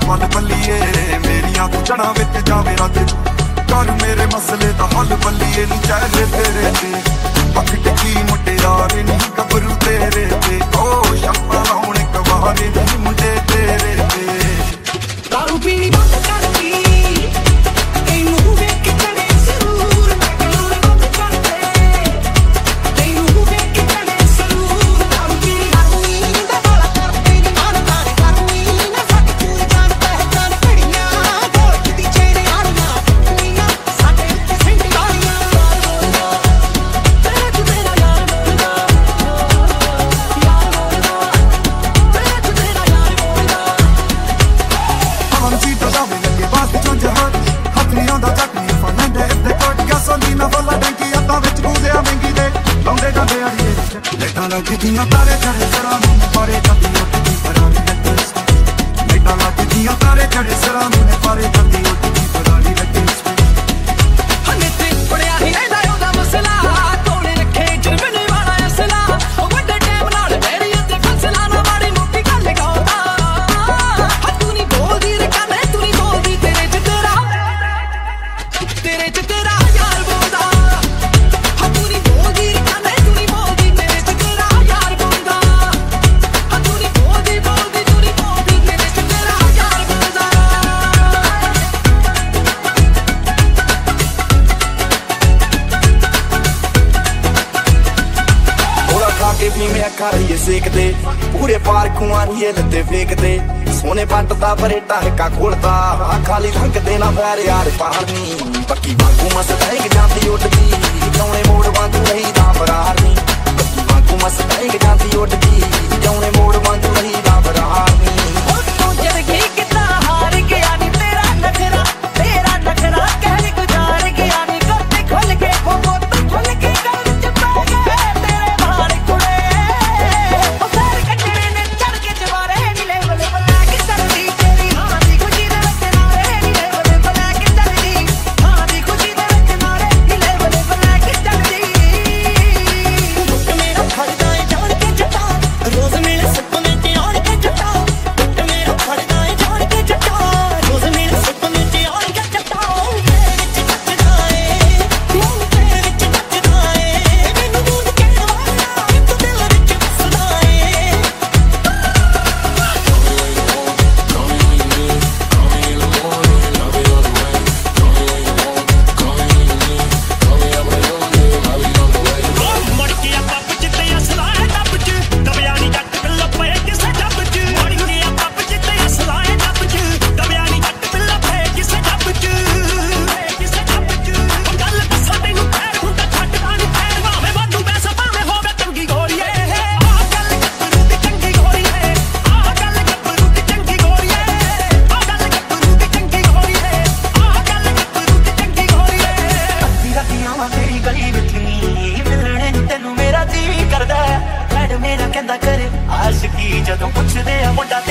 वल बल्लीए मेरिया तू जड़ा विच जावे रज कर मेरे मसले दा हल बल्लीए नी चेहरे तेरे ते अख टिकी मुटियारे नी गबरू तेरे ते ओ शप्पा लाउणे कवारे नी मुंडे तेरे ते दारू पीनी बंद कर दी तेनू वेख के चढ़े जरूर मैं बंद कर दे तेनू वेख के चढ़े जरूर दारू पीनी हारूनी दा बाला कर तेरी मान तारे हारूनी ना साडी तू जान पहचान कड़ियां गोट दी चेहरे आलियां नीना साडे उत्ते सेंड गालियां तेरे तू तेरा यार बोलदा तेरे तू तेरा यार बोलदा हम जी तो जावे लगे बात चों जहां हथ नहीं आंदा चटनी फलंदे इत्ते कोट गैसोलीना वाला डंकी अत्तां विच गूंदिया महंगी दे लाउंदे डांडे अड़िए लेटां लगदियां तारे चढ़े सरा मुंह पारे कदी उठदी परानी लगे लेटां लगदियां तारे चढ़े सरा मुंह पारे कदी उठदी परानी लगे हने ते पड़िया ही रहंदा ओदा मसला कोले रखे जरमने वाला असला ओ वड्डे टाइम नाल मेरी ते फसला ना माड़ी मोटी गल गाउंदा तू नहीं बोलदी रे कने तू नहीं बोलदी तेरे च तेरा यार बोलदा तू नहीं बोलदी रे कने तू नहीं बोलदी तेरे च तेरा यार बोलदा तू नहीं बोलदी तेरे च तेरा यार बोलदा थोड़ा खा के भी मैं खा रही है सेकते पूरे पार्क आनिए लत्ते फेंकते सोने पंट दा परेटा हिक्का खोलता खाली रंग देना पैर यार पहाड़नी पक्की वांगू मस्त जाती उठदी जौने मोड़ वांगू रही दा बरारनी पक्की वांगू मस्त जाती उठदी जौने मोड़ वांगू रही दा बरारनी तू जरगी कितना हार गया नी तेरा नखरा कहने गुजार गया नी करते खुल के वो तो खुल के कर चुपा गए तेरे बाहर कुड़े ओ सर कटड़े ने चढ़ के जवारे नी लेवल ब्लैक चढ़दी तेरी हां दी खुशी दे विच नारे नी लेवल ब्लैक चढ़दी हां दी खुशी दे विच नारे नी लेवल ब्लैक चढ़दी मुझ मेरा फड़दा है जान के जटा रोज मेरे सपने च आड़ के जटा मुझ मेरा फड़दा है जान के जटा रोज मेरे सपने च आड़ के जटा मेरे विच टचदा है मुंह तेरे विच टचदा है मैनू दूध के वाला तू दिल विच बसदा है ਮੜ ਕੇ ਆਪਾਂ ਜਿੱਤੇ ਅਸਲਾ ਹੈ ਡੱਬ ਚ ਦਬਿਆ ਨਹੀਂ ਜੱਟ ਬਿੱਲਾ ਪਏ ਕਿਸੇ ਡੱਬ ਚ ਮੜ ਕੇ ਆਪਾਂ ਜਿੱਤੇ ਅਸਲਾ ਹੈ ਡੱਬ ਚ ਦਬਿਆ ਨਹੀਂ ਜੱਟ ਬਿੱਲਾ ਪਏ ਕਿਸੇ ਡੱਬ ਚ ਉਹ ਗੱਲ ਦੱਸਾਂ ਤੈਨੂੰ ਖੈਰ ਹੁੰਦਾ ਛੱਡਦਾ ਨਹੀਂ ਖੈਰ ਭਾਵੇਂ ਵਾਧੂ ਪੈਸਾ ਭਾਵੇਂ ਹੋਵੇ ਚੰਗੀ ਗੋਰੀਏ ਆਹ ਗੱਲ ਗੱਭਰੂ ਦੀ ਚੰਗੀ ਗੋਰੀਏ ਆਹ ਗੱਲ ਗੱਭਰੂ ਦੀ ਚੰਗੀ ਗੋਰੀਏ ਆਹ ਗੱਲ ਗੱਭਰੂ ਦੀ ਚੰਗੀ ਗੋਰੀਏ ਆਹ ਗੱਲ ਗੱਭਰੂ ਦੀ ਚੰਗੀ ਗੋਰੀਏ ਅੱਧੀ ਰਾਤੀ ਆਵਾਂ ਤੇਰੀ ਗਲੀ ਵਿੱਚ ਨੀ ਮਿਲਣੇ ਨੂੰ ਤੈਨੂੰ ਮੇਰਾ ਜੀ ਕਰਦਾ ਐਡ ਮੇਰਾ ਕਹਿੰਦਾ ਕਰ ਆਸ਼ਕੀ ਜਦੋਂ ਪੁੱਛਦੇ ਆ ਮੁੰਡਾ